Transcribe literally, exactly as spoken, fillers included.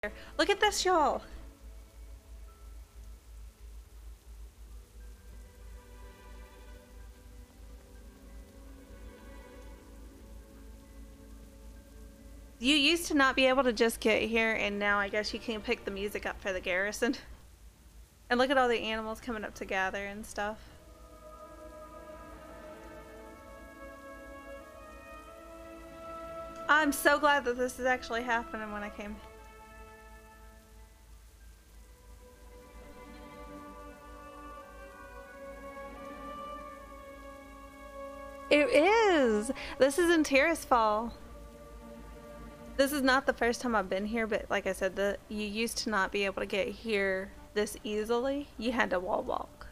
Look at this, y'all. You used to not be able to just get here, and now I guess you can pick the music up for the garrison. And look at all the animals coming up to gather and stuff. I'm so glad that this is actually happening when I came. It is! This is in Tirisfal. This is not the first time I've been here, but like I said, the you used to not be able to get here this easily. You had to wall walk.